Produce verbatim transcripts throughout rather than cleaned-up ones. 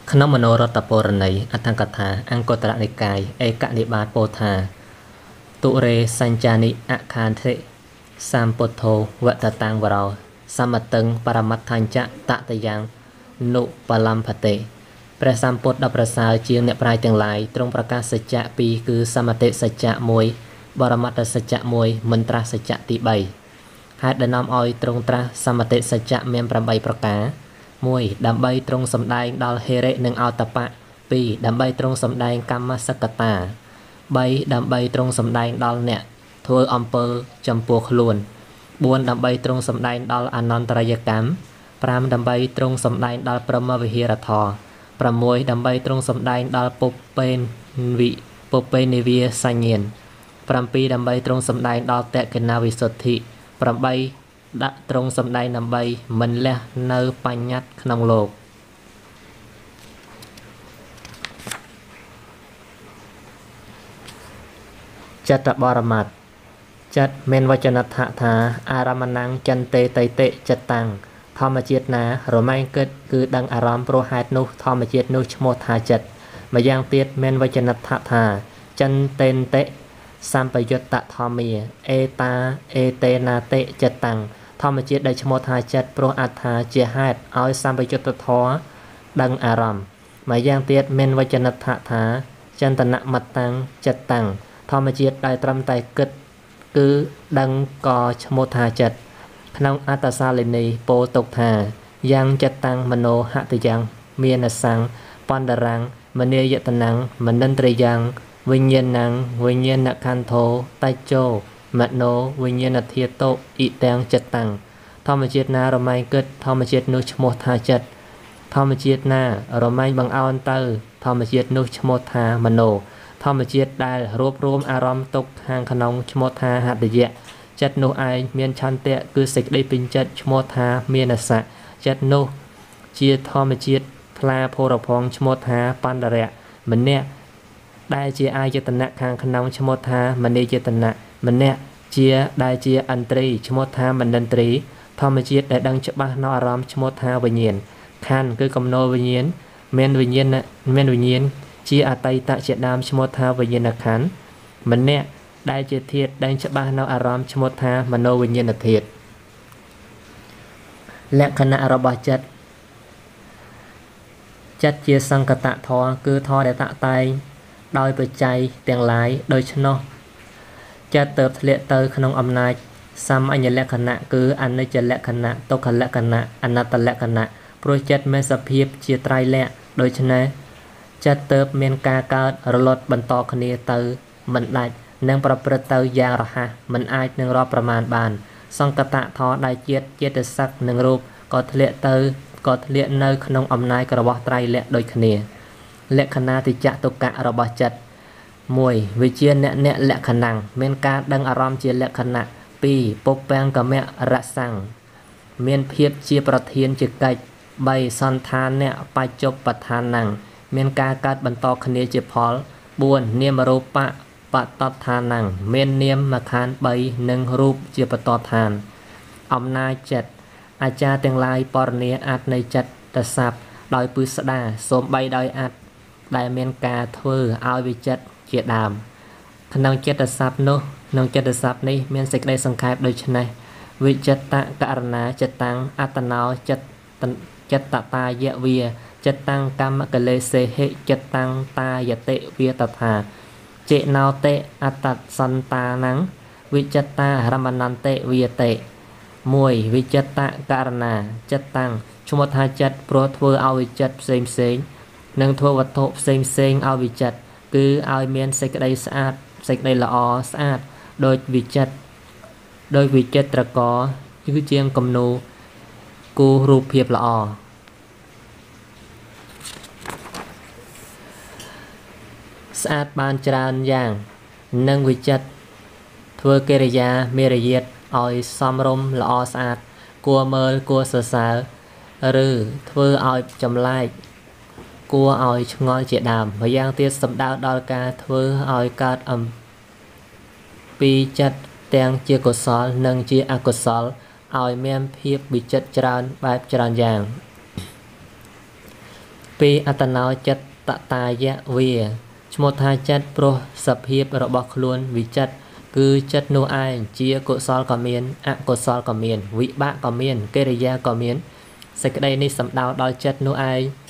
ขนมโนรตปรณีอัตถังกถาอังกตระนิกายเอกนิบาตโปธาตุเรสัญจานิอาคารเทสามปุโธวัตตังวเราสมตึงปรมัตถัญจะตะตยังนุปลัมภเตព្រះសម្ពុទ្ធដ៏ប្រសើរជាងអ្នកប្រាជ្ញទាំងឡាយទ្រង់ប្រកាសសច្ចៈពីរគឺសមតិសច្ចៈមួយបរមត្តសច្ចៈមួយមន្ត្រាសច្ចៈទីបីហេតុដែលនាំឲ្យទ្រង់ត្រាស់សមតិសច្ចៈមានប្រាំបីប្រការមួយដើម្បីទ្រង់សម្ដែងដល់ហេរិនិងអតបៈពីរដើម្បីទ្រង់សម្ដែងកម្មសកតាបីដើម្បីទ្រង់សម្ដែងដល់អ្នកធ្វើអំពើចំពោះខ្លួនបួនដើម្បីទ្រង់សម្ដែងដល់អនន្តរយកម្មប្រាំដើម្បីទ្រង់សម្ដែងដល់ព្រហ្មវិហារធម៌ប្រាំមួយដើម្បីទ្រង់សម្ដែងដល់ពុពេនវិពុពេនិវាសញ្ញាណប្រាំពីរដើម្បីទ្រង់សម្ដែងដល់តេកិណាវិសុទ្ធិប្រាំបីដាក់ទ្រង់សម្ដែងដើម្បីមិនលះនៅបញ្ញត្តិក្នុងលោកចិត្តបរមត្តចិត្តមានវចនដ្ឋថាអារមណងចន្ទេតៃតិចិត្តតាំងធម្មជាតិណារមែងគិតគឺដឹងអារម្មណ៍ព្រោះហេតុនោះធម្មជាតិនោះឈ្មោះថាចិត្តម្យ៉ាងទៀតមានវចនដ្ឋថាចន្ទេនតិសម្បយុត្តធម្មាអេតាអេតេណាតិចិត្តតាំងធម្មជាតិដែលឈ្មោះថាចិត្តព្រោះអត្ថាជាហេតុឲ្យសម្បយុត្តធម៌ដឹងអារម្មណ៍ម្យ៉ាងទៀតមានវចនដ្ឋថាចន្តនមតាំងចិត្តតាំងធម្មជាតិដែលត្រឹមតែគិតគឺដឹងក៏ឈ្មោះថាចិត្តក្នុងអត្តសាលិនីពោលទុកថាយ៉ាងចិត្តតាំងមโนហតយ៉ាងមានសੰងបណ្ដរាំងមនីយតនាំងមនិន្ទ្រយ៉ាងវិញ្ញាណังវិញ្ញាណខន្ធោតេជោមโนវិញ្ញាណធាតុអ៊ីទាំងចិត្តតាំងធម្មជាតិណារមែងគិតធម្មជាតិនោះឈ្មោះថាចិត្តធម្មជាតិណារមែងបង្អោនទៅធម្មជាតិនោះឈ្មោះថាមโนធម្មជាតិដែលរួបរวมអារម្មណ៍ទុកខាងក្នុងឈ្មោះថាហតយៈចិត្តនោះឯងមានឆន្ទៈគឺសេចក្តីពេញចិត្តឈ្មោះថាមានសៈចិត្តនោះជាធម្មជាតិផ្លាភរផងឈ្មោះថាបណ្ដរៈម្នាក់ដែលជាអាយតនៈខាងក្នុងឈ្មោះថាមនីយតនៈម្នាក់ជាដែលជាអន្ត្រីឈ្មោះថាមនិន្ទ្រីធម្មជាតិដែលដឹងច្បាស់នៅអារម្មណ៍ឈ្មោះថាវិញ្ញាណខណ្ឌគឺកំណោវិញ្ញាណមានវិញ្ញាណមានវិញ្ញាណជាអតីតជាដើមឈ្មោះថាវិញ្ញាណខណ្ឌម្នាក់ដែលជាធាតុដែលច្បាស់នៅអារម្មណ៍ឈ្មោះថាមโนវិញ្ញាណធាតុលក្ខណៈរបស់ចិត្តចិត្តជាសង្កតធម៌គឺធម៌ដែលតាក់តែងដោយបច្ច័យទាំងឡាយដូច្នោះចិត្តទៅធ្លាក់ទៅក្នុងអំណាចសមញ្ញលក្ខណៈគឺអនិច្ចលក្ខណៈទុក្ខលក្ខណៈអនត្តលក្ខណៈព្រោះចិត្តមានសភាពជាត្រៃលក្ខណ៍ដូច្នេះចិត្តទៅមានការកើតរលត់បន្តគ្នាទៅមិនដាច់និងប្រព្រឹត្តទៅយ៉ាងរហ័សមិនអាចនឹងរាប់ប្រមាណបានសង្កតធម៌ដែលជាតិចិត្តសឹកនិងរូបក៏ធ្លាក់ទៅក៏ធ្លាក់នៅក្នុងអំណាចរបស់ត្រៃលក្ខណ៍ដូចគ្នាលក្ខណៈតិចតុកៈរបស់ចិត្តមួយវិជាអ្នកអ្នកលក្ខណៈមានការដឹងអារម្មណ៍ជាលក្ខណៈពីរពុពាំងកមៈរសੰងមានភាពជាប្រធានជាកិច្ចបីសន្តានៈបច្ចុប្បដ្ឋានੰមានការកើតបន្តគ្នាជាផលបួននាមរូបៈបតតឋានੰមាននាមមកខានបីនិងរូបជាបតតឋានអំណាចចិត្តអាចារ្យទាំងឡាយបរនាអត្តនៃចិត្តតស័ព្ទដោយពឹស្ដាសូមបីដោយអត្តដែលមានការធ្វើឲ្យវិចិត្រជាដើមក្នុងចិត្តស័ព្ទនោះក្នុងចិត្តស័ព្ទនេះមានសេចក្តីសង្ខេបដូចនេះវិចិត្តករណាចិត្តតាំងអត្តណោចិត្តចិត្តតាយវាចិត្តតាំងកម្មកលេសេហិចិត្តតាំងតាយតិវាតថាចេណោតិអត្តសន្តានੰវិចិត្តារមណន្តិវាតិមួយវិចិត្តករណាចិត្តតាំងឈ្មោះថាចិត្តព្រោះធ្វើឲ្យវិចិត្រផ្សេងផ្សេងនិងធ្វើវត្ថុផ្សេងផ្សេងឲ្យវិចិត្រគឺឲ្យមានសេចក្តីស្អាតសេចក្តីល្អស្អាតដោយវិចិត្រដោយវិចិត្រកគឺជាងគំនូគូរូបភាពល្អស្អាតបានច្រើនយ៉ាងនិងវិចិត្រធ្វើកិរិយាមេរយាទឲ្យសមរម្យល្អស្អាតគួរមើលគួរសរសើរឬធ្វើឲ្យចម្លែកគួរឲ្យឆ្ងល់ជាដើមម្យ៉ាងទៀតសំដៅដល់ការធ្វើឲ្យកើតអំពីចិត្តទាំងជាកុសលនិងជាអកុសលឲ្យមានភាពវិចិត្រច្រើនបែបច្រើនយ៉ាងปีอัตนาจัตตตายะเวียชโมทาจัตโปรสเพียบระบบคล้วนวิจัตคือจัตโนไอเจียกุศลกเมียนอกุศลกเมียนวิบะกเมียนเกริยากเมียนสกได้ในสำดาวดอยจัตโนไอ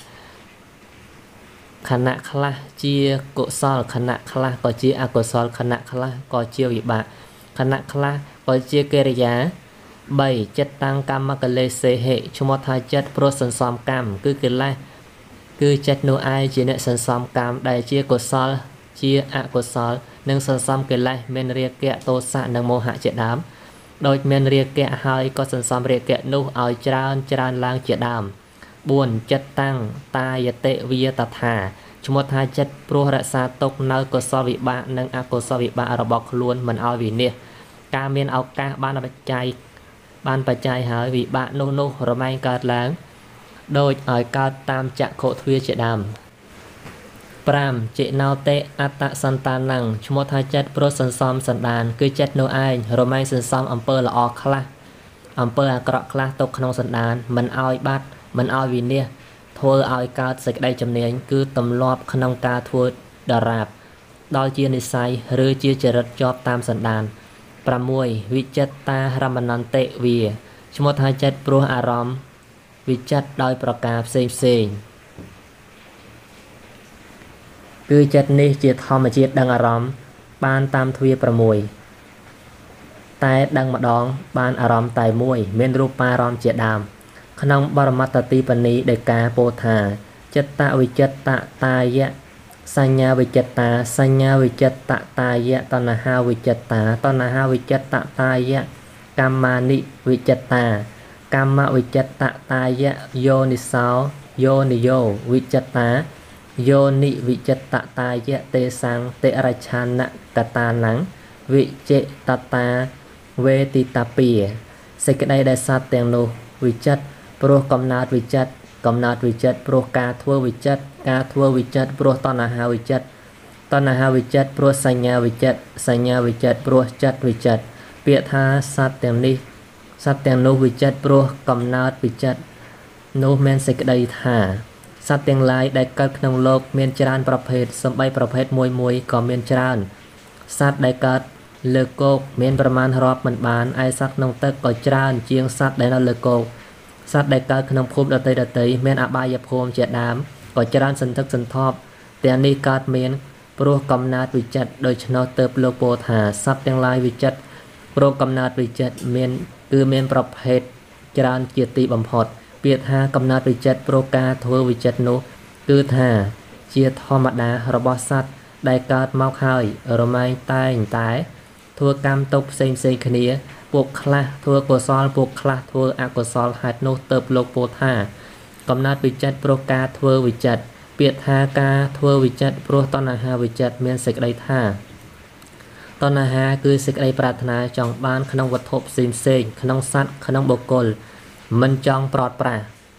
ขณะคลาเจียกุศลขณะคลาก็เจียอกุศลขณะคลาก็เจียวิบะขณะคลาก็เจียเกริยาใบจัตตังกรรมกเลเสเหชโมทาจัตโปรสันสอมกรรมคือเกิดไรคือจัตโนไอเจียเนสันสอมกรรมได้เจียกุศลเจียอกุศลนึ่งสันสอมเกิดไรเมนเรียกแกะโตสะนังโมหะเจดามโดยเมนเรียกแกะหายก็สันสอมเรียกแกะนุเอาจรานจรานลางเจดามบุญจัตตังตายเตวิยตถาชโมทาจัตโปรรักษาตกนกุศลวิบะนังอกุศลวิบะระบบล้วนมันเอาวิเนียการเมียนเอากาบ้านปัจจัยบ้านปัจจัยหายวิบะโนโนระไมเกิดล้างโดยอ่อยการตามจักโคทวีเจดามปรามเจนาวเตอัตตสันตานังชโมทาจัตโปรสันซอมสันดานคือจัตโนไอระไมสันซอมอำเภอละออกคลาอำเภออักระคลาตกขนมสันดานมันเอาบัดมันเอาวิเนียทัวเอาการศึกได้จำเนียนคือตำรวจขนมกาทัวดาราบดอยเจียนิสัยหรือเจียจริตจอบตามสันดานประมวยวิจัตตารามนันเตเวียชโมทาจัตโปรอารมวิจัตโดยประกาศเซงเซงคือจัตนี้เจียธรรมจิตดังอารมบานตามทวีประมวยแต่ดังมาดองบานอารมไตมวยเมนรูปารมเจียดามขนมบรมัตติปณีเดกาโปธาจัตตาวิจัตตาตายะสัญญาวิจัตตาสัญญาวิจัตตาตายะตนะหาวิจัตตาตนะหาวิจัตตาตายะกรรมานิวิจัตตากรรมวิจัตตาตายะโยนิสาวโยนิโยวิจัตตาโยนิวิจัตตาตายะเตสังเตระชานะกตานังวิเจตตาเวติตาเปียเสกได้ได้สัตเตียงโนวิจัตโปรกำนาดวิจัตกำนาดวิจัตโปรกาทัววิจัตกาทัววิจัตโปรตนาหาวิจัตตนาหาวิจัตโปรสัญญาวิจัตสัญญาวิจัตโปรจัตวิจัตเปียธาสัตเตียงนี้สัตเตียงโนวิจัตโปรกำนาดวิจัตโนเมนเสกได้ธาสัตเตียงลายได้เกิดขนมโลกเมียนจรานประเภทสมัยประเภทมวยมวยก็เมียนจรานสัตได้เกิดเลือกโกกเมียนประมาณรอบมันบานไอสัตนงเตกก็จรานเจียงสัตได้นเลือกโกกสัตว์ได้เกิดขนมภูมิดตัยดตัยเมียนอบายภูมิเจดามก็จรานสันทึกสันทอบแต่นี้เกิดเมียนโปรกำนาดวิจัตโดยชนเติบโลโปธาสัตว์เตียงลายวิจัตโปรกำนาดวิจัตเมียนคือเมียนประเภทจรานเกียรติบัมพดเปียธากำนาดวิจัตโปรกาทัววิจัตโนคือธาเจียธรรมดาระบสัตว์ได้เกิดเมาหายระไมตายตายทัวกรรมตกเซงเซงขณีปวกคลาทัวกุศลปวกคลาทัวอกุศลหัดโนเติบโลโปธากำนาดวิจัตโปรกาทัววิจัตเปียธากาทัววิจัตโปรตนาหาวิจัตเมียนเสกได้ธาตนาหาคือเสกได้ปรารถนาจองบ้านขนมวัตถุสินเซงขนมสัตว์ขนมบุคคลมันจองปลอดปรา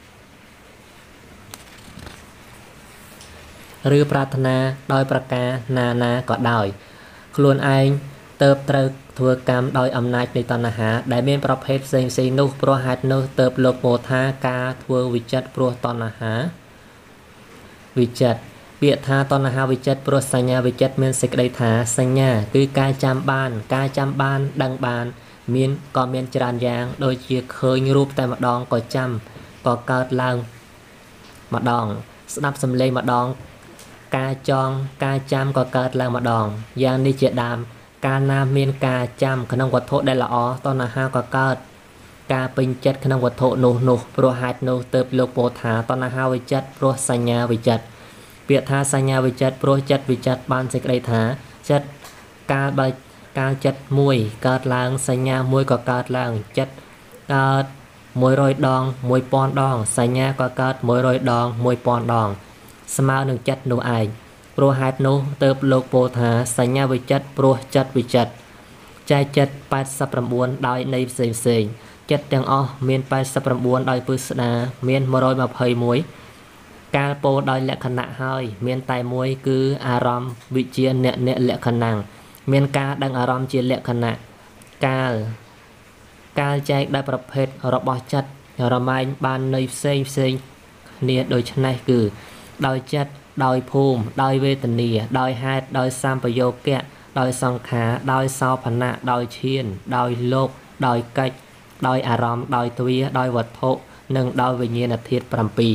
หรือปรารถนาโดยประกานานาก็ได้คลวนไอเติบเติบทัวกรรมโดยอำนาจในตนาหาได้เมียนประเภทเซงเซงนุโปรหัดนุเติบโลโมธากาทัววิจัตโปรตนาหาวิจัตเปียธาตนาหาวิจัตโปรสัญญาวิจัตเมียนสิกได้ถาสัญญาคือการจำบ้านการจำบ้านดังบ้านเมียนก็เมียนจรานยางโดยเชี่ยเคยรูปแต่มาดองก็จำก็เกิดลังมาดองสนับสำเร็จมาดองการจองการจำก็เกิดลังมาดองอย่างนี้เจดามการนาเมียนกาจำขนมวัตถุได้ละอตอนนาหาก็เกิดการเป็นจัดขนมวัตถุโนโนโปรหัดโนเติบโลโปธาตอนนาหาวิจัตโปรสัญญาวิจัตเปียธาสัญญาวิจัตโปรจัตวิจัตบานเสกได้ถาจัดการใบการจัดมวยเกิดลางสัญญามวยก็เกิดลางจัดเกิดมวยรอยดองมวยปอนดองสัญญาก็เกิดมวยรอยดองมวยปอนดองสมาหนึ่งจัดโนไอโปรหัดโนเติบโลโปธาสัญญาวิจัตโปรจัตวิจัตใจจัดแปดสับประมวลได้ในเสียงเสียงจัดแตงอ้อเมียนแปดสับประมวลได้ปืษณาเมียนมรอยมาเพยมวยการโปได้และขณะให้เมียนไตมวยคืออารมณ์วิเชียนเนะเนะและขนังเมียนกาดังอารมณ์เจียและขณะการการใจได้ประเภทระบอบจัดระไมบานในเสียงเสียงเนี่ยโดยชนะคือដោយចិត្តដោយភូមិដោយវេទនាដោយហេតុដោយសម្បយោគៈដោយសង្ខារដោយសោភណៈដោយឈានដោយលោកដោយកិច្ចដោយអារម្មណ៍ដោយទ្វាដោយវត្ថុនិងដោយវិញ្ញាណធាតុប្រាំពីរ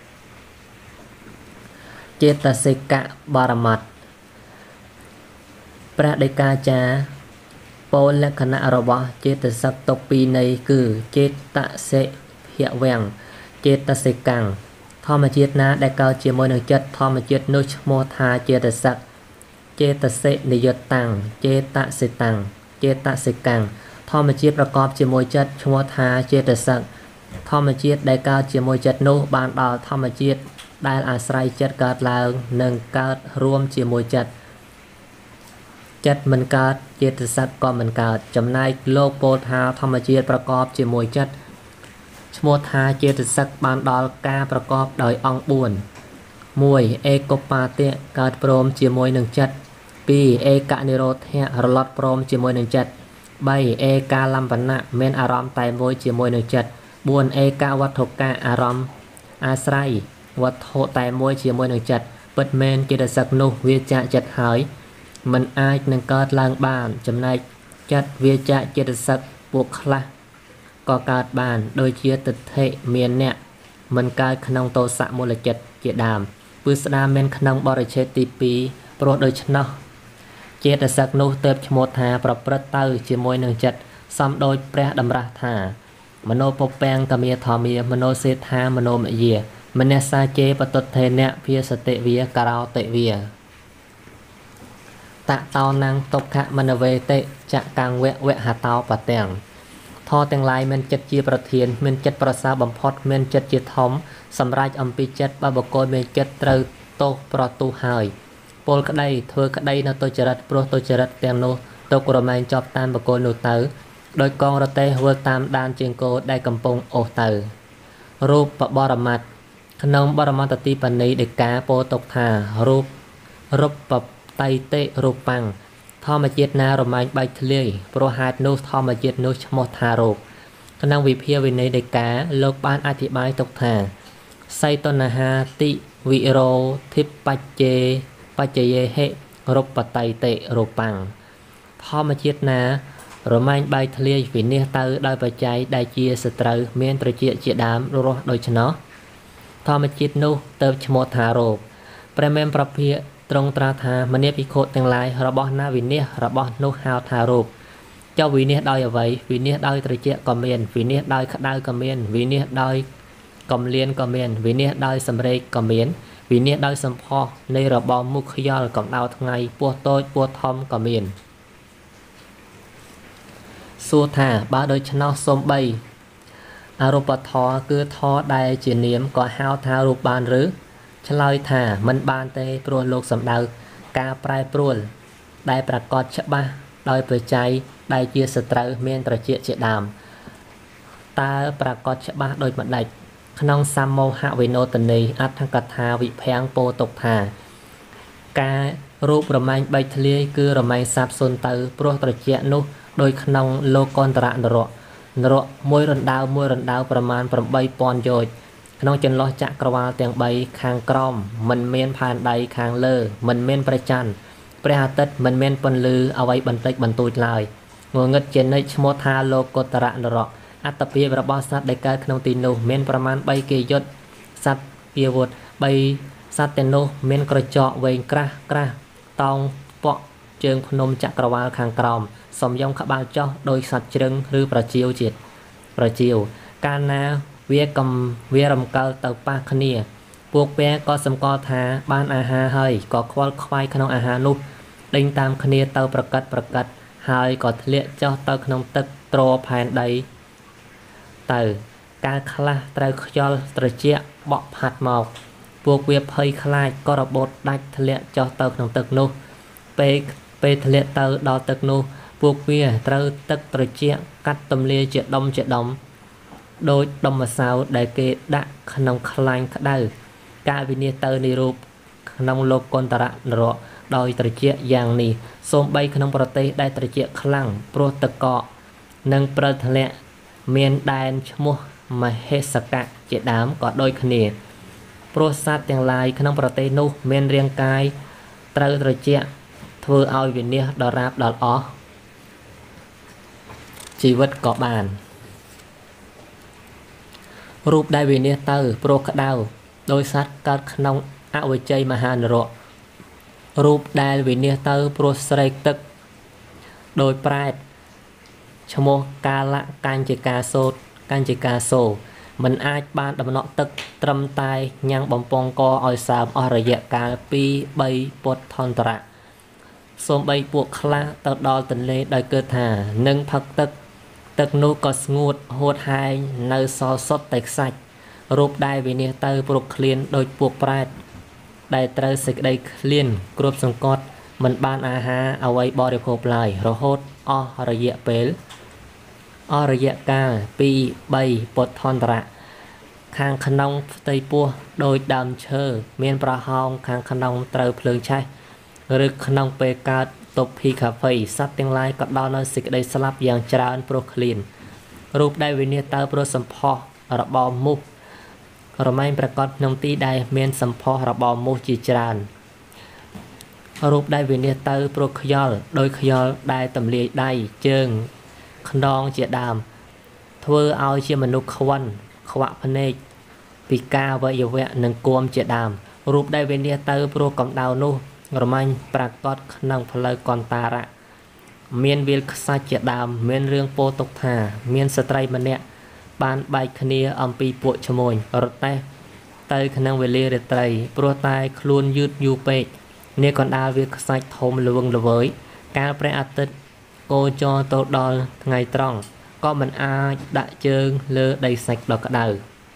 ចេតសិកបរមត្តព្រះដីកាចារ្យពោលលក្ខណៈរបស់ចេតសិកទុកពីរនៃគឺចេតសិភវំចេតសិកាំងធម្មជាតិណាដែលកើតជាមួយនឹងចិត្តធម្មជាតិនោះឈ្មោះថាចេតសិកចេតសិនិយតាំងចេតសិតាំងចេតសិកាំងធម្មជាតិប្រកបជាមួយចិត្តឈ្មោះថាចេតសិកធម្មជាតិដែលកើតជាមួយចិត្តនោះបានដល់ធម្មជាតិដែលអាស្រ័យចិត្តកើតឡើងនិងកើតរួមជាមួយចិត្តចិត្តមិនកើតចេតសិកក៏មិនកើតចំណែកលោកពោលថាធម្មជាតិប្រកបជាមួយចិត្តឈ្មោះថាចេតសិកបានដល់ការប្រកបដោយអង្គបួន មួយអេកុបាទៈកើតព្រមជាមួយនឹងចិត្តពីរអេកនិរោធៈរលត់ព្រមជាមួយនឹងចិត្តបីអេកាលំបណៈមានអារម្មណ៍តែមួយជាមួយនឹងចិត្តបួនអេកវត្ថុកៈអារម្មណ៍អាស្រ័យវត្ថុតែមួយជាមួយនឹងចិត្តពិតមែនចេតសិកនោះវាចាក់ចិត្តហើយមិនអាចនឹងកើតឡើងបានចំណែកចិត្តវាចាក់ចេតសិកពួកខ្លះក៏កើតបានដូចជាទិដ្ឋិមានអ្នកមិនកើតក្នុងទោសៈមូលចិត្តជាដើមពឹស្ដាមមានក្នុងបរិច្ឆេទទីពីរព្រោះដូច្នោះចេតសិកនោះទៅឈ្មោះថាប្រព្រឹត្តទៅជាមួយនឹងចិត្តសំដូចព្រះតម្រាស់ថាមโนពពាំងកមាធម្មាមโนសេដ្ឋាមโนមយាមនសាជេបតុទ្ធេនៈភាសតិវាការោតិវាតតោណាំងតុក្ខមនវេតិចកាំងវៈវហតោបទាំងធរទាំងឡាយមានចិត្តជាប្រធានមានចិត្តប្រសើរបំផុតមានចិត្តជាធំសម្រាប់អំពីចិត្តបើបុគ្គលមានចិត្តត្រូវទោសប្រទូហើយពលក្តីធ្វើក្តីនៅទុច្ចរិតព្រោះទុច្ចរិតទាំងនោះទុករមែងជាប់តាមបុគ្គលនោះទៅដោយកងរទេះវិលតាមដានជាងគោដែលកំពុងអូសទៅរូបបរមត្តក្នុងបរមត្តទីបនីដីកាពោលទុកថារូបរូបបតៃតិរូបាំងធម្មជាតិណារមែងបែកធ្លាយព្រោះហេតុនោះធម្មជាតិនោះឈ្មោះថារូបក្នុងវិភាវិន័យដីកាលោកបានអធិប្បាយទុកថាសីតនហាតិវិរោធិបច្ចេបច្ចយេហិរូបតៃតិរូបាំងធម្មជាតិណារមែងបែកធ្លាយវិនិច្ឆ័យទៅដោយបច្ច័យដែលជាសត្រូវមានត្រជាជាដើមរស់ដូច្នោះធម្មជាតិនោះទៅឈ្មោះថារូបព្រះមេមប្រភិយត្រង់ត្រាថាមនាភិក្ខុទាំងឡាយរបស់ណាវិនិច្ឆ័យរបស់នោះហៅថារូបចុះវិនិច្ឆ័យដោយអ្វីវិនិច្ឆ័យដោយត្រជាក៏មានវិនិច្ឆ័យដោយក្តៅក៏មានវិនិច្ឆ័យដោយកំលៀនក៏មានវិនិច្ឆ័យដោយសម្រេកក៏មានវិនិច្ឆ័យដោយសម្ផស្សនៃរបបមុខខ្យល់កម្ដៅថ្ងៃពោះតូចពោះធំក៏មានសួរថាបើដូច្នោះសូម្បីអរូបធម៌គឺធម៌ដែលជានាមក៏ហៅថារូបបានឬឆ្លើយថាមិនបានទេព្រោះលោកសំដៅការប្រែប្រួលដែលប្រកបច្បាស់ដោយបច្ច័យដែលជាសត្រូវមានត្រជាជាដើមតើប្រកបច្បាស់ដូចម្ដេចក្នុងសម្មោហវិនោទនីអត្ថកថាវិភាំងពោលទុកថាការរូបរមែងបែកធ្លាយគឺរមែងសាបសូន្យទៅព្រោះត្រជានោះដោយក្នុងលោកន្តរនរៈនរៈមួយរណ្ដៅមួយរណ្ដៅប្រមាណប្រាំបីពាន់យោជន៍ក្នុងចន្លោះចក្រវាលទាំងបីខាងក្រោមមិនមានផែនដីខាងលើមិនមានព្រះច័ន្ទព្រះអាទិត្យមិនមានពន្លឺអ្វីបន្តិចបន្តួចឡើយងងឹតជានិច្ចឈ្មោះថាលោកន្តរនរៈអត្តភាពរបស់សត្វដែលកើតក្នុងទីនោះមានប្រមាណបីគេយុទ្ធសត្វពាវុធបីសត្វទាំងនោះមានក្រចកវែងក្រាស់ក្រាស់តោងពក់ជើងភ្នំចក្រវាលខាងក្រោមសំយំក្បាលចោះដោយសត្វជ្រឹងឬប្រជៀវជាតិប្រជៀវកាលណាវាកំវារំកិលទៅប៉ះគ្នាពួកពែក៏សម្គាល់ថាបានអាហារហើយក៏ខ្វល់ខ្វាយក្នុងអាហារនោះដេញតាមគ្នាទៅប្រកាត់ប្រកាត់ហើយក៏ធ្លាក់ចុះទៅក្នុងទឹកទ្រផែនដីទៅការខ្លះត្រូវខ្យល់ត្រជាក់បក់ផាត់មកពួកវាភ័យខ្លាចក៏របូតដាច់ធ្លាក់ចុះទៅក្នុងទឹកនោះពេលពេលធ្លាក់ទៅដល់ទឹកនោះពួកវាត្រូវទឹកត្រជាក់កាត់ទម្លាយជាដុំជាដុំដោយដុំម្សៅដែលគេដាក់ក្នុងខ្លាញ់ក្តៅការវិនិច្ឆ័យទៅនៃរូបក្នុងលោកន្តរនរៈដោយត្រជាក់យ៉ាងនេះសូម្បីក្នុងប្រទេសដែលត្រជាក់ខ្លាំងព្រោះទឹកកកនិងព្រិលធ្លាក់មានដែនឈ្មោះមហេសកៈជាដើមក៏ដូចគ្នាព្រោះសត្វទាំងឡាយក្នុងប្រទេសនោះមានរាងកាយត្រូវត្រជាក់ធ្វើឲ្យវិនាសដរាបដល់អស់ជីវិតក៏បានរូបដែលវិនាសទៅព្រោះក្តៅដោយសត្វកើតក្នុងអវិជ័យមហានរករូបដែលវិនាសទៅព្រោះស្រេកទឹកដោយប្រែតឈ្មោះកាលៈកញ្ចិកាសោតកញ្ចិកាសូមិនអាចបានដំណក់ទឹកត្រឹមតែញ៉ាំងបំពង់កឲ្យសើមអស់រយៈកាលពីរ បីពុទ្ធន្តរៈសូម្បីពួកខ្លះទៅដល់ទន្លេដោយគិតថានឹងផឹកទឹកទឹកនោះក៏ស្ងួតហួតហែងនៅសល់សុទ្ធតែខ្សាច់រូបដែលវិនិច្ឆ័យទៅព្រោះឃ្លានដោយពួកប្រែតដែលត្រូវសេចក្តីឃ្លានគ្រប់សង្កត់មិនបានអាហារអ្វីបរិភោគឡើយរហូតអស់រយៈពេលអស់រយៈកាលពីរ បីពុទ្ធន្តរៈខាងក្នុងផ្ទៃពោះដោយដើមឈើមានប្រហោងខាងក្នុងត្រូវភ្លើងឆេះឬក្នុងពេលកើតតុភីកាហ្វេសត្វទាំងឡាយក៏ដល់នៅសេចក្តីស្លាប់យ៉ាងច្រើនព្រោះឃ្លានរូបដែលវិនិច្ឆ័យទៅព្រោះសម្ផស្សរបបមូសរមែងប្រកបក្នុងទីដែលមានសម្ផស្សរបបមូសជាច្រើនរូបដែលវិនិច្ឆ័យទៅព្រោះខ្យល់ដោយខ្យល់ដែលទម្លាយដៃជើងខ្នងជាដើមធ្វើឲ្យជាមនុស្សខ្វិនខ្វាក់ភ្នែកពិការវយវៈនិងគួមជាដើមរូបដែលវិនិច្ឆ័យទៅព្រោះកម្ដៅនោះរមាញ់ប្រកបក្នុងផ្លូវកន្តារៈមានវាលខ្សាច់ជាដើមមានរឿងពោលទុកថាមានស្ត្រីម្នាក់បានបែកគ្នាអំពីពួកឈ្មួញរទេះទៅក្នុងវេលារាត្រីព្រោះតែខ្លួនយឺតយូរពេកនាកណ្ដាលវាលខ្សាច់ធំលវឹងល្វើយកាលព្រះអាទិត្យគោចរទៅដល់ថ្ងៃត្រង់ក៏មិនអាចដាក់ជើងលើដីសាច់ដ៏ក្តៅ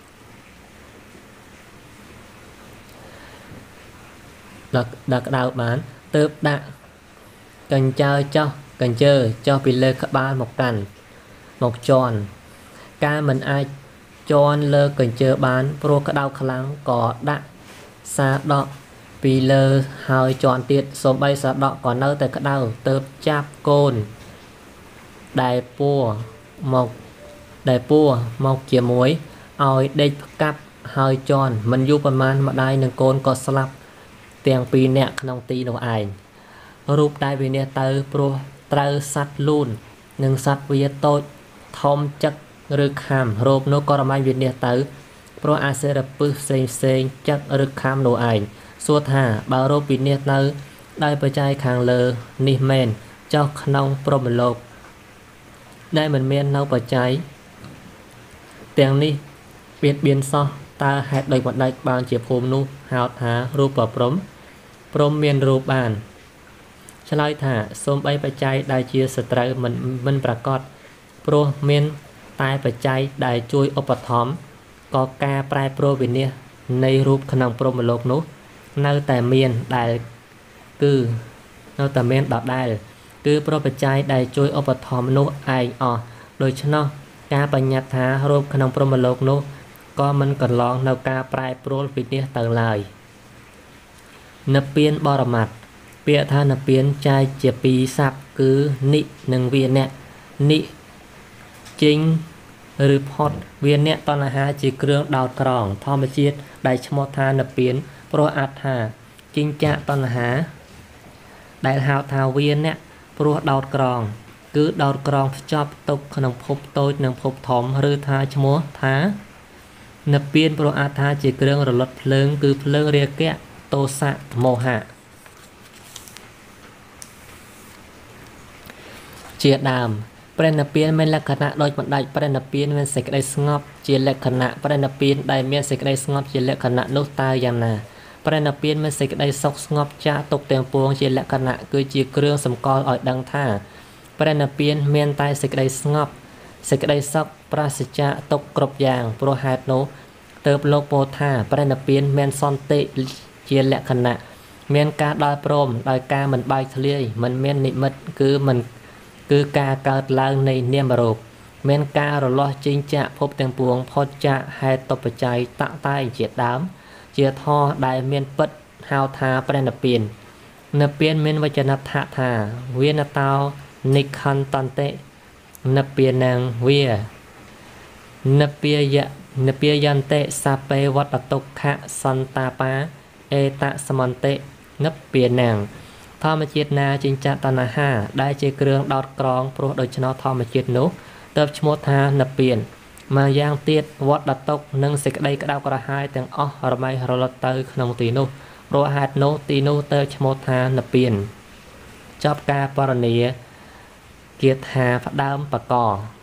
ដាក់ក្តៅបានទើបដាក់កញ្ចើចោះកញ្ជើចោះពីលើក្បាលមកកាន់មកជន់ការមិនអាចជន់លើកញ្ជើបានព្រោះក្តៅខ្លាំងក៏ដាក់សាដកពីលើហើយជន់ទៀតសូម្បីសាដកក៏នៅតែក្តៅទើបចាប់កូនដែលពួរមកដែលពួរមកជាមួយឲ្យដេកផ្កាប់ហើយជន់មិនយូរប៉ុន្មានម្ដាយនិងកូនក៏ស្លាប់ទាំងពីរនាក់ក្នុងទីនោះឯងរូបដែលវិនិច្ឆ័យទៅព្រោះត្រូវសត្វលូននិងសត្វវាតូចធំចឹកឬខាំរូបនោះក៏រមាញ់វិនិច្ឆ័យទៅព្រោះអាសិរពិសផ្សេងផ្សេងចឹកឬខាំនោះឯងសួរថាបើរូបវិនិច្ឆ័យទៅដោយបច្ច័យខាងលើនេះមែនចុះក្នុងព្រហ្មលោកដែលមិនមាននៅបច្ច័យទាំងនេះបៀតបៀនសោះតើហេតុដោយបណ្ដេចបានជាភូមិនោះហៅថារូបព្រហ្មព្រហ្មមានរូបបានឆ្លើយថាសូម្បីបច្ច័យដែលជាសត្រូវមិនមិនប្រកបព្រោះមានតែបច្ច័យដែលជួយឧបត្ថម្ភក៏ការប្រែប្រួលវិនិច្ឆ័យនៃរូបក្នុងព្រហ្មលោកនោះនៅតែមានដែលគឺនៅតែមានដដែលគឺព្រោះបច្ច័យដែលជួយឧបត្ថម្ភនោះឯងអស់ដូច្នោះការបញ្ញត្តិថារូបក្នុងព្រហ្មលោកនោះក៏មិនកន្លងនៅការប្រែប្រួលវិនិច្ឆ័យទៅឡើយនិព្វានបរមត្ថពាក្យថានិព្វានចែកជាពីរស័ព្ទគឺនិនិងវានៈនិចេញឬផុតវានៈតណ្ហាជាគ្រឿងដោតក្រងធម្មជាតិដែលឈ្មោះថានិព្វានព្រោះអត្ថាចិញ្ចៈតណ្ហាដែលហៅថាវានៈព្រោះដោតក្រងគឺដោតក្រងភ្ជាប់ទុកក្នុងភពតូចនិងភពធំឬថាឈ្មោះថានិព្វានព្រោះអត្ថាជាគ្រឿងរលត់ភ្លើងគឺភ្លើងរាគៈទោសៈមោហៈជាដើមព្រះនិព្វានមានលក្ខណៈដូចបណ្ដាច់ព្រះនិព្វានមានសេចក្តីស្ងប់ជាលក្ខណៈព្រះនិព្វានដែលមានសេចក្តីស្ងប់ជាលក្ខណៈនោះតើយ៉ាងណាព្រះនិព្វានមានសេចក្តីសុខស្ងប់ចាកទុកទាំងពួងជាលក្ខណៈគឺជាគ្រឿងសម្គាល់ឲ្យដឹងថាព្រះនិព្វានមានតែសេចក្តីស្ងប់សេចក្តីសុខប្រាសចាកទុកគ្រប់យ៉ាងព្រោះហេតុនោះទើបលោកពោលថាព្រះនិព្វានមានសន្តិជាលក្ខណៈមានការដល់ព្រមដោយការមិនបែកធ្លាយមិនមាននិមិត្តគឺមិនគឺការកើតឡើងនៃនាមរូបមានការរលាស់ចេញចាកភពទាំងពួងផុតចាកហេតុតបច្ច័យតតែងជាដើមជាធម៌ដែលមានពិតហៅថាព្រះនិព្វាននិព្វានមានវចនដ្ឋថាវានតោនិខន្តន្តិនិព្វានងវានិព្វាយนเปียยันเตซาเปวัตตุขะสันตาปาเอตะสมันเตนเปียนางธรรมจิตนาจินจตนาห้าได้เจเครื่องดอดกรองโปรโดยชนะธรรมจิตนุเติบชโมธานเปียนมาย่างเตียดวัดดัตกนึ่งสิกได้กระดาวกระหายแต่งอ๋อระไมรลเตอร์ขนมตีนุโรหัดโนตีนุเติบชโมธานเปียนจอบกาปรณีเกียรติหาพระดามปะกอ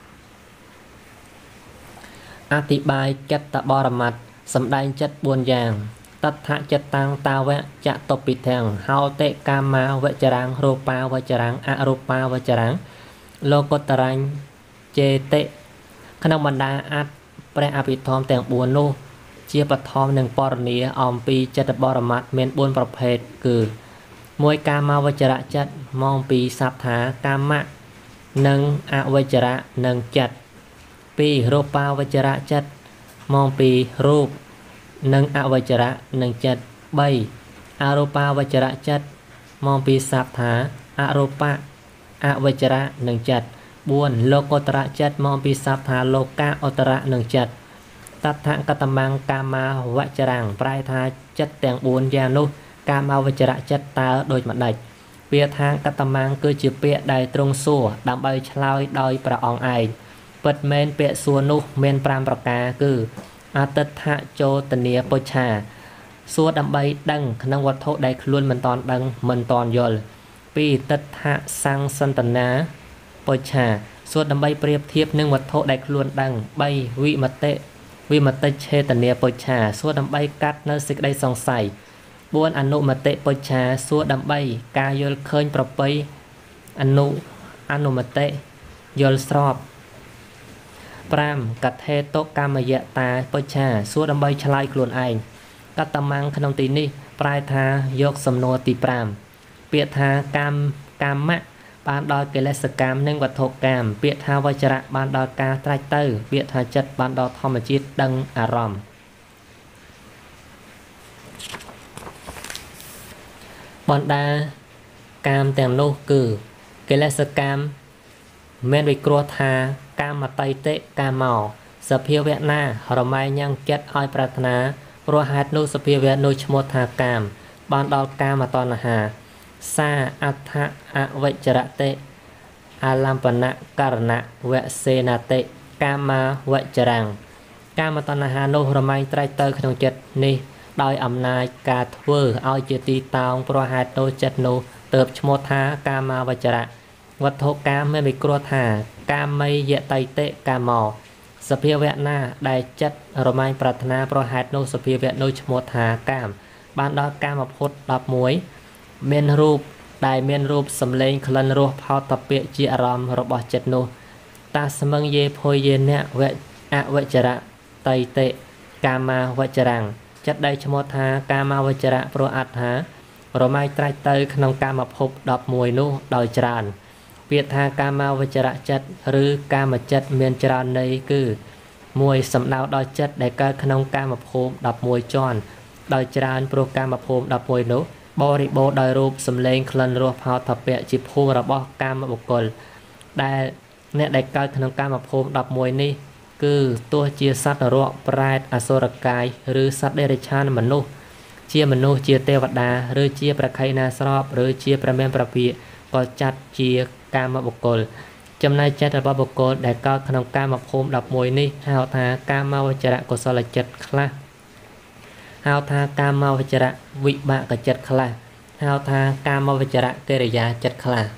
อธิบายจัตตบรมัตสำได้จัดบวนอย่างตัทธะจัตตังตาเวะจะตปิแทงเฮาเตกามาเวจรังรูปาเวจรังอรูปาเวจรังโลกตรังเจเตขณะบรรดาอัดแปรอภิธรรมแต่งบวนโนเจียปทอมหนึ่งปรณีออมปีจัตบรมัตเมนบวนประเภทคือมวยกามาวจระจัดมองปีสัพถากามะหนึ่งอวจระหนึ่งจัดปีรูปาวจระจัดมองปีรูปหนึ่งอวจระหนึ่งจัดใบอรูปาวจระจัดมองปีสัพถาอรูปะอวจระหนึ่งจัดบวนโลกตระจัดมองปีสัพถาโลกาอตระหนึ่งจัดตัทธะกตมังกามาวจรังปลายทาจัดแต่งบวนยานุกามาวจระจัดตาโดยมันได้เปียทางกตมังคือจีเปียได้ตรงสั่วดำใบชลอยโดยประองไอเปิดเมนเปียส่วนนุเมนปรามประกาคืออาตถะโจตเนียปชาส่วนดำใบดังขนมวัตถุได้คล้วนมันตอนดังมันตอนยลปีตัทธะสังสันตนาปชาส่วนดำใบเปรียบเทียบหนึ่งวัตถุได้คล้วนดังใบวิมเตวิมเตเชตเนียปชาส่วนดำใบกัดเนสิกได้สองใส่บวนอนุมเตปชาส่วนดำใบกายลเคยประไปอนุอนุมเตยลสอบปรามกัดเทโตกามยะตาปชาส่วนดำใบชลายคลวนไอกัตตมังขนมตีนี่ปลายทายกสำนวนตีปรามเปียทากามกามมะบานดอยเกลสกามหนึ่งวัตถุกามเปียทาวจระบานดอยกาไตรเตอร์เปียทาจัดบานดอยธรรมจิตดังอารมณ์บรรดากามแต่งโลคือเกลสกามเมนวิกรัวทากามมาไตเตกามเมาสเพียเวนาเราไม่ยังเก็ตอ้อยปรารถนาโรหัสนุสเพียเวนุชโมทากามบานดอกกามมาตอนหาซาอัฏฐะอวิจระเตอาลัมปนะการณะเวเสนาเตกามาเวจรังกามมาตอนหาโนเราไม่ไตรเตอร์ขนมจัดนี่โดยอำนาจการทเวอร์เอาเจตีตองโรหัสโนจัดโนเติบชโมทากามาวจระวัตถุกามไม่มีกลัวทากามไม่เยไตเตกามอสเพียเวนาได้จัดเราไม่ปรารถนาโรหัสโนสเพียเวโนชโมทากามบานดอกกามมาพดดอกมวยเมนรูปได้เมนรูปสำเร็จคลันรูปพาวตะเปียจีอารมระบอบจัดโนตาสมังเยโพยเยเนเวอเวจระไตเตกามาวจรังจัดได้ชโมทากามาวจระโปรอัตหาเราไม่ไตรเตยขนมกามาพบดอกมวยนู้โดยจรานเปียทากามาวจระจัดหรือกามจัดเมียนจรานในคือมวยสำดาวโดยจัดได้เกิดขนมกามาพบดอกมวยจอนโดยจรานโปรกามาพบดอกมวยนู้บริโภคโดยรูปสำเร็จคลันรัวพาวทับเปะจิพูระบอกกามบุคคลได้เนี่ยได้เกิดขนมกามาพบดอกมวยนี้คือตัวเจียสัตว์รัวปลายอสุรกายหรือสัตว์เดรัจฉานมนุษย์เจียมนุษย์เจียเทวดาหรือเจียประไคนาสรอบหรือเจียประเมนประพีก็จัดเจียกามบุคคลจำนายจัดระบบุคคลได้เกิดขนมกามาพบดอกมวยนี้หาทากามาวจระกุศลจัดคลาหาทากามาวจระวิบากจัดคลาหาทากามาวจระเกริยาจัดคลา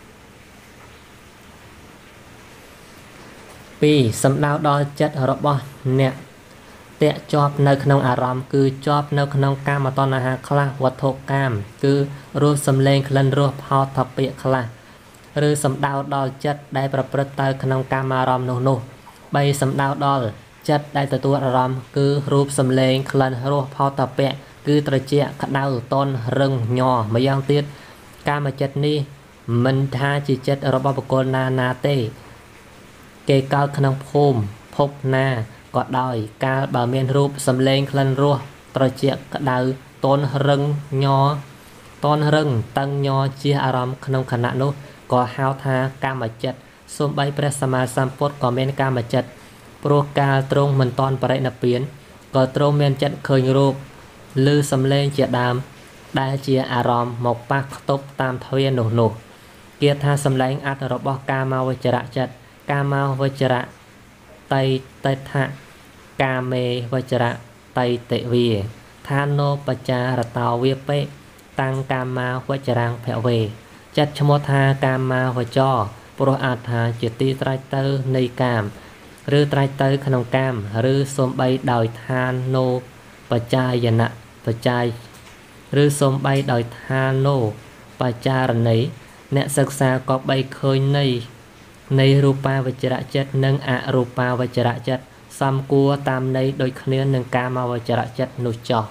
ปีสำดาวดอยจัดระบเนี่ยเตะจอบในขนมอารมณ์คือจอบในขนมกามมาตอนอาหารคลาวัตถุกามคือรูปสำเร็จคลันรูปพาวทับเปียคลาหรือสำดาวดอยจัดได้ประพฤติเตยขนมกามอารมณ์โนโนใบสำดาวดอยจัดได้ตัวอารมณ์คือรูปสำเร็จคลันรูปพาวทับเปียคือตระเจียขดาวต้นเริงหย่อมายังติดกามจัดนี้มันท่าจิจัดระบบกลนานาเตเกเกาขนมภูมิพบหน้าก็ได้การบาเมียนรูปสำเร็จคลันรัวตระเจียกระดาวต้นเริงยอต้นเริงตั้งยอเจียอารมณ์ขนมขณะนู้ก็หาวทากามจัดส่วนใบประสมาสัมปดก็เมนกามจัดព្រោះកាលទ្រង់មិនតាន់បរិនិព្វានក៏ទ្រង់មានចិត្តឃើញរូបឮសំឡេងជាដើមដែលជាអារម្មណ៍មកប៉ះខ្ទប់តាមទ្វារនោះនោះគាថាសំឡេងអត្ថរបស់កាមាវចរៈចិត្តកាមាវចរៈតៃតេថៈកាមេវចរៈតៃតេវាឋានោបចារតោវាពេតាំងកាមាវចរាំងភវេចិត្តឈ្មោះថាកាមាវចរព្រោះអត្ថាជាទីត្រេកទៅនៃកាមឬត្រេកទៅក្នុងកាមឬសំបីដោយឋានោបចាយណៈបចាយឬសំបីដោយឋានោបចារណីអ្នកសិក្សាក៏បីឃើញនៃនៃរូបាវចរៈចិត្តនិងអរូបាវចរៈចិត្តសំគួរតាមន័យដូចគ្នានឹងកាមាវចរៈចិត្តនោះចោះ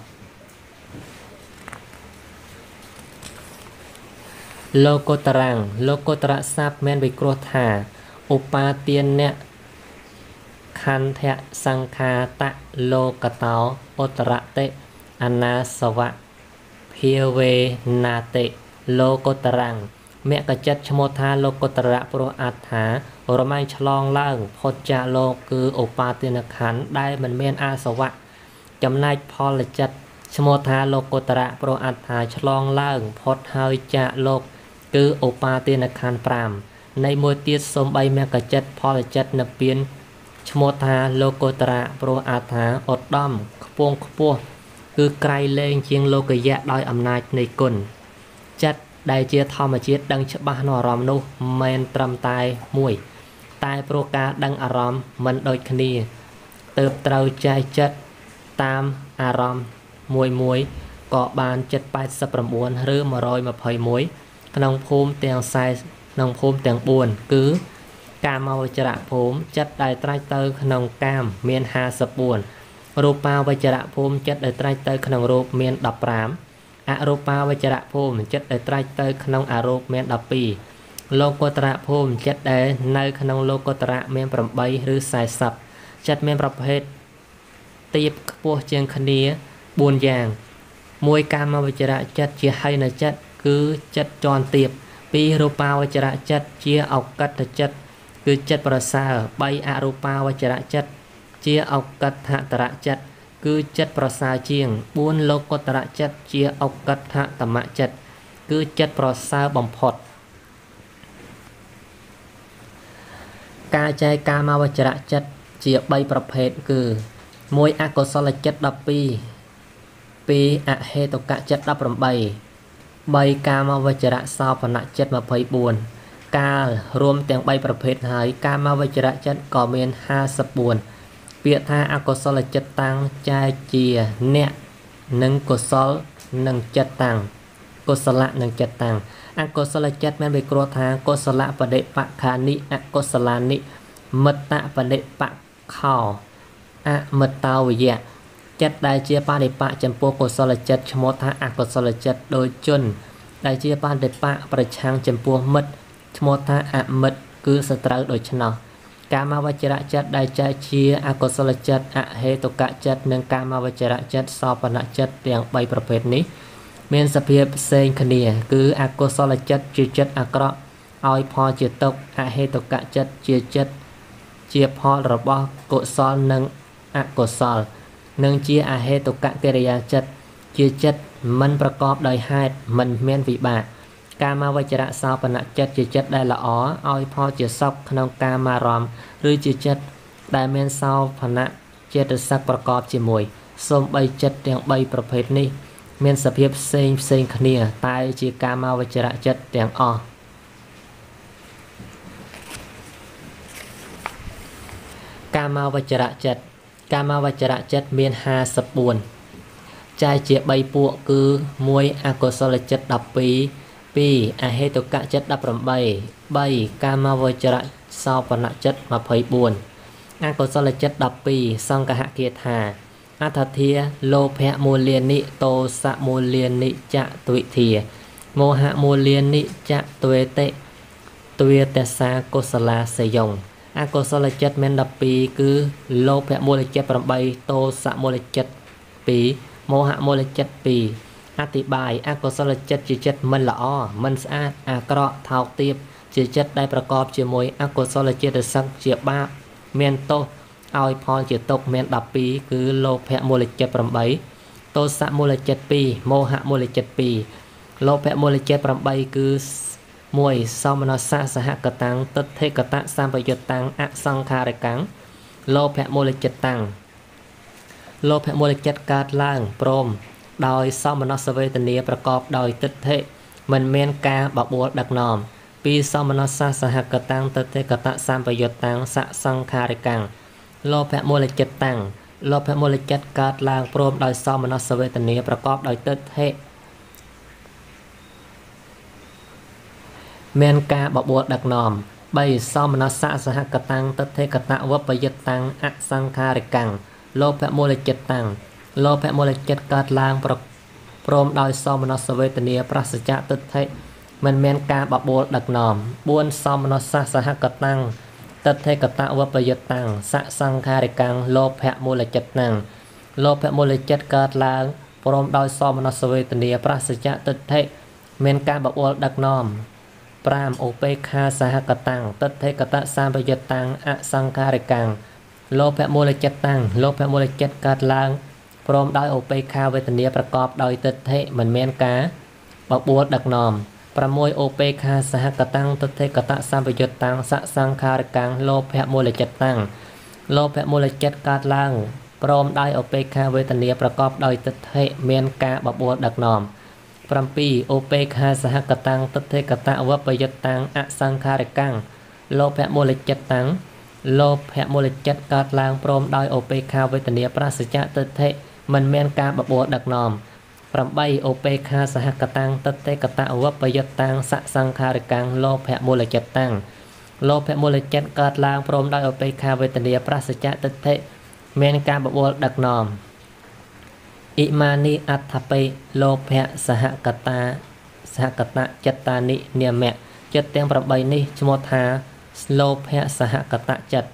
លោកុត្តរាំងលោកុត្តរស័ព្ទមានវិគ្រោះថាឧបាទានអ្នកខន្ធៈសង្ខាតៈលោកតោឧត្តរតិអនាសវៈភាវេណាតិលោកុត្តរាំងមគ្គចិត្តឈ្មោះថាលោកុត្តរៈព្រោះអត្ថារមែងឆ្លងឡើងផុតចាកលោកគឺឧបាទានខណ្ឌដែលមិនមានអាសវៈចំណែកផលចិត្តឈ្មោះថាលោកុត្តរៈព្រោះអត្ថាឆ្លងឡើងផុតហើយចាកលោកគឺឧបាទានខណ្ឌប្រាំនៃមួយទៀតសំបីមគ្គចិត្តផលចិត្តនិព្វានឈ្មោះថាលោកុត្តរៈព្រោះអត្ថាឧត្តមខ្ពងខ្ពស់គឺក្រៃលែងជាងលោកយៈដោយអំណាចនៃគុណចិត្តដែលជាធម្មជាតិដឹងច្បាស់នៅអារម្មណ៍នោះមិនត្រឹមតែមួយតែព្រោះការដឹងអារម្មណ៍មិនដូចគ្នាទើបត្រូវចែកចិត្តតាមអារម្មណ៍មួយមួយក៏បានចិត្តแปดสิบเก้าឬមួយរយยี่สิบเอ็ดក្នុងភូមិទាំងสี่สิบក្នុងភូមិទាំងbốnគឺកាមាវចរៈភូមិចិត្តដែលត្រាច់ទៅក្នុងកាមមានห้าสิบสี่រូបាវចរៈភូមិចិត្តដែលត្រាច់ទៅក្នុងរូបមានสิบห้าអរូបាវចរៈភូមិចិត្តដែលត្រាច់ទៅក្នុងអរូបមានสิบสองលោកុត្តរៈភូមិចិត្តដែលនៅក្នុងលោកុត្តរៈមានeightឬสี่สิบចិត្តមានប្រភេទទៀបខ្ពស់ជាងគ្នាbốnយ៉ាងមួយកាមាវចរៈចិត្តជាហីនចិត្តគឺចិត្តជាន់ទៀបពីររូបាវចរៈចិត្តជាអកតចិត្តគឺចិត្តប្រសើរបីអរូបាវចរៈចិត្តជាអកតតរៈចិត្តគឺចិត្តប្រសើរជាងbốnលោកុត្តរចិត្តជាអកតតមចិត្តគឺចិត្តប្រសើរបំផុតការចែកកាមាវចរៈចិត្តជាបីប្រភេទគឺមួយអកុសលចិត្តដប់ពីរពីរអហេតុកចិត្តដប់ប្រាំបីបីកាមាវចរៈសោបនៈចិត្តยี่สิบสี่កាលរួមទាំងបីប្រភេទហើយកាមាវចរៈចិត្តក៏មានห้าสิบสี่ពាក្យថាអកុសលចិត្តតាំងចែកជាអ្នកនិងកុសលនិងចិត្តតាំងកុសលនិងចិត្តតាំងអកុសលចិត្តមានវិគ្រោះថាកុសលបដិបខានិអកុសលានិមិត្តបដិបខោអមិត្តោវយៈចិត្តដែលជាបដិបកចំពោះកុសលចិត្តឈ្មោះថាអកុសលចិត្តដោយជនដែលជាបដិបកប្រឆាំងចំពោះមិត្តឈ្មោះថាអមិត្តគឺសត្រូវដូច្នោះកាមាវចរៈចិត្តដែលចែកជាអកុសលចិត្តអហេតុកចិត្តនិងកាមាវចរៈចិត្តសោបនៈចិត្តទាំងបីប្រភេទនេះមានសភាពផ្សេងគ្នាគឺអកុសលចិត្តជាចិត្តអាក្រក់ឲ្យផលជាទុក្ខអហេតុកចិត្តជាចិត្តជាផលរបស់កុសលនិងអកុសលនិងជាអហេតុកកិរិយាចិត្តជាចិត្តមិនប្រកបដោយហេតុមិនមានវិបាកកាមាវចរៈសោបនៈចិត្តជាចិត្តដែលល្អឲ្យផលជាសុខក្នុងកាមារម្មណ៍ឬជាចិត្តដែលមានសោបនៈចេតសិកប្រកបជាមួយសូម្បីចិត្តទាំងបីប្រភេទនេះមានសភាពផ្សេងផ្សេងគ្នាតែជាកាមាវចរៈចិត្តទាំងអស់កាមាវចរៈចិត្តកាមាវចរៈចិត្តមានห้าสิบสี่ចែកជាបីពួកគឺមួយអកុសលចិត្តដប់ពីរពីរអហេតុកចិត្តដប់ប្រាំបីបីកាមាវចរៈសោបនៈចិត្តยี่สิบสี่អកុសលចិត្តដប់ពីរសង្កហគាថាអដ្ឋធាលោភៈមូលានិតោសៈមូលានិចត្វិធាមោហៈមូលានិចត្វេតិទ្វេតសាកុសលាសយងអកុសលចិត្តមានដប់ពីរគឺលោភៈមូលចិត្តប្រាំបីតោសៈមូលចិត្តពីរមោហៈមូលចិត្តពីរអธิบายអកុសលចិត្តជាចិត្តមិនល្អមិនស្អាតអាក្រក់ថោកទាបជាចិត្តដែលប្រកបជាមួយអកុសលចេតសិកជាបាបមានទោសឲ្យផលជាទុកមានដប់ពីរគឺលោភៈមូលចិត្តប្រាំបីទោសៈមូលចិត្តពីរមោហៈមូលចិត្តពីរលោភៈមូលចិត្តប្រាំបីគឺមួយសមនស្សៈសហកតាំងទិដ្ឋិកតៈសម្បយុត្តតាំងអសង្ខារកាំងលោភៈមូលចិត្តតាំងលោភៈមូលចិត្តកើតឡើងព្រមដោយសមនស្សវេទនាប្រកបដោយទិដ្ឋិមិនមានការបបួលដឹកនាំពីសមនស្សៈសហកតាំងទិដ្ឋិកតៈសម្បយុត្តតាំងសសង្ខារកាំងលោភៈមូលចិត្តតាំងលោភៈមូលចិត្តកើតឡើងព្រមដោយសមនស្សវេទនាប្រកបដោយទិដ្ឋិមានការបបួលដឹកនាំបីសមនស្សៈសហកតាំងទិដ្ឋិកតៈវបយុត្តតាំងអសង្ខារកាំងលោភៈមូលចិត្តតាំងលោភៈមូលចិត្តកើតឡើងព្រមដោយសមនស្សវេទនាប្រសច្ចៈទិដ្ឋិមិនមានការបបួលដឹកនាំបួនសមនស្សៈសហកតាំងទិដ្ឋិកតៈវបយុត្តតាំងសសង្ខារកាំងលោភៈមូលចិត្តតាំងលោភៈមូលចិត្តកើតឡើងព្រមដោយសមនស្សវេទនាប្រសច្ចៈទិដ្ឋិមានការបបួលដឹកនាំប្រាំឧបេក្ខាសហកតាំងទិដ្ឋិកតៈសម្បយុត្តតាំងអសង្ខារកាំងលោភៈមូលចិត្តតាំងលោភៈមូលចិត្តកើតឡើងព្រមដោយឧបេក្ខាវេទនាប្រកបដោយទិដ្ឋិមិនមានការបបួលដឹកនាំប្រាំមួយឧបេក្ខាសហកតាំងទិដ្ឋិកតៈសម្បយុត្តតាំងសសង្ខារកាំងលោភៈមូលចិត្តតាំងលោភៈមូលចិត្តកើតឡើងព្រមដោយឧបេក្ខាវេទនាប្រកបដោយទិដ្ឋិមានការបបួលដឹកនាំប្រាំពីរឧបេក្ខាសហកតាំងទិដ្ឋិកតៈវបយុត្តតាំងអសង្ខារកាំងលោភៈមូលចិត្តតាំងលោភៈមូលចិត្តកើតឡើងព្រមដោយឧបេក្ខាវេទនាប្រសច្ចៈទិដ្ឋិមិនមានការបបួលដឹកនាំប្រាំបីឧបេក្ខាសហកតាំងទិដ្ឋិកតៈវបយុត្តតាំងសសង្ខារកាំងលោភៈមូលចិត្តតាំងលោភៈមូលចិត្តកើតឡើងព្រមដោយឧបេក្ខាវេទនាប្រសច្ចៈទិដ្ឋិមានការបបួលដឹកនាំអ៊ីម៉ានីអដ្ឋបេលោភៈសហកតាសហកតៈចិត្តតានិនិមៈចិត្តទាំងប្រាំបីនេះឈ្មោះថាលោភៈសហកតៈចិត្ត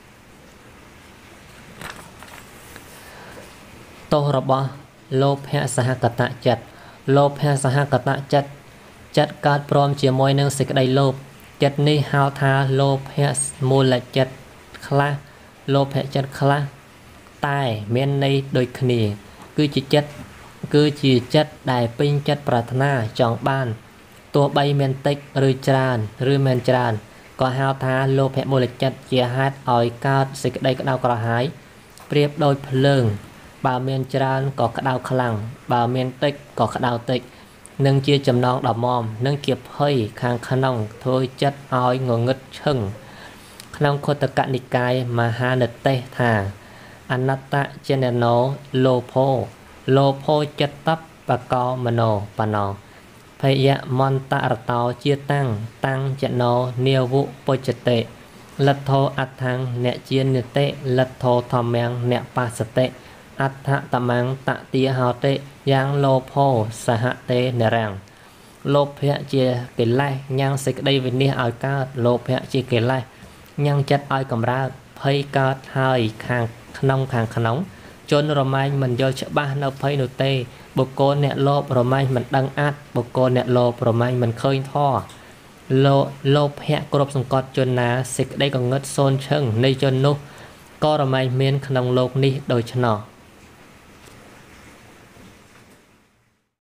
ទោសរបស់លោភៈសហកតៈចិត្តលោភៈសហកតៈចិត្តចិត្តកើតព្រមជាមួយនឹងសេចក្តីលោភចិត្តនេះហៅថាលោភៈមូលចិត្តខ្លះលោភៈចិត្តខ្លះតែមានន័យដូចគ្នាគឺជាចិត្តគឺជាចិត្តដែលពេញចិត្តប្រាថ្នាចង់បានទោះបីមានតិចឬច្រើនឬមិនច្រើនក៏ហៅថាលោភៈមូលចិត្តជាហេតុឲ្យកើតសេចក្តីក្តៅក្រហាយប្រៀបដូចភ្លើងបើមានច្រើនក៏ក្តៅខ្លាំងបើមានតិចក៏ក្តៅតិចនឹងជាចំណងដ៏មមនឹងជាភ័យខាងក្នុងធ្វើចិត្តឲ្យងងឹតឈឹងក្នុងខុទ្ទកនិកាយមហានិទេសថាអនត្តចននោលោភោលោភោចិត្តបកោមនោបណោភយមន្តរតោជាតាំងតាំងចនោនាวุពុជតិលទ្ធោអដ្ឋังអ្នកជានិតិលទ្ធោធម្មងអ្នកបាសតិអដ្ឋតមੰតតិហោតិយ៉ាងលោភោសហតេនរាំងលោភៈជាកិលេសញ៉ាំងសេចក្តីវិនិច្ឆ័យឲ្យកើតលោភៈជាកិលេសញ៉ាំងចិត្តឲ្យកម្រើកភ័យកើតហើយខាងក្នុងខាងក្នុងជនរមែងមិនយល់ច្បាស់នៅភ័យនោះទេបុគ្គលអ្នកលោភរមែងមិនដឹងអាចបុគ្គលអ្នកលោភរមែងមិនឃើញធម៌លោលោភៈគ្រប់សង្កត់ជនណាសេចក្តីកងឹតសូនឈឹងនៃជននោះក៏រមែងមានក្នុងលោកនេះដូច្នោះ